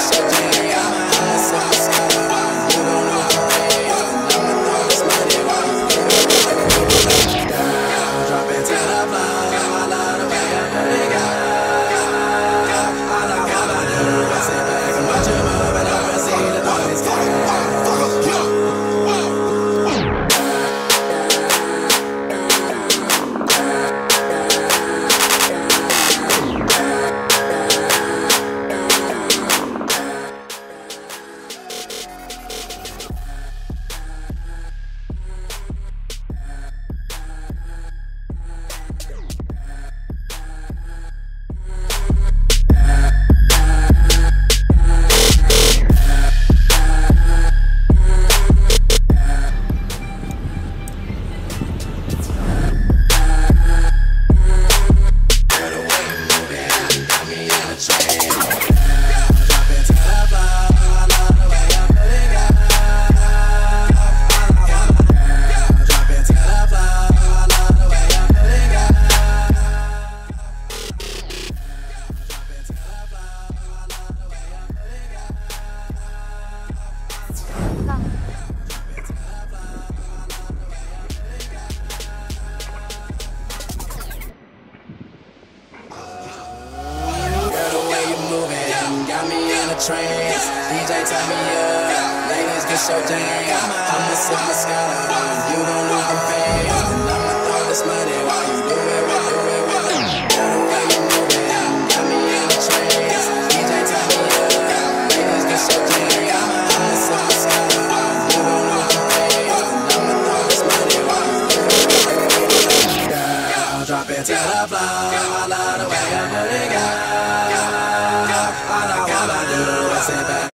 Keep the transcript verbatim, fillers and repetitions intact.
get your jam. I'ma sip the sky while you gon' look for me. And I'ma throw this money while you get it. Down, drop it to the floor. I love the way you put it down. I like how I do. I sit back and watch you move and I proceed to do this game. Got me in a trance. D J turn me up. Ladies get your jam. I'ma sip the sky while you gon' look for fame. And I'ma throw this money while you do it, while you do it, while you do it. The way you move it, got me in a trance. D J turn me up. Ladies get your jam. I'ma sip the sky while you gon' look for fame. And I'ma throw this money while you do it, while you do it. Girl, drop it to the floor. I love the way you put it, girl. I know what I do, I sit back.